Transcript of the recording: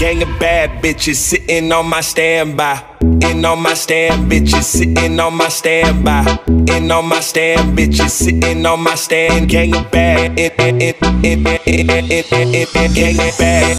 Gang of bad bitches sitting on my standby. In on my stand, bitches sitting on my standby. In on my stand, bitches sitting on my stand. Gang of bad, gang of bad.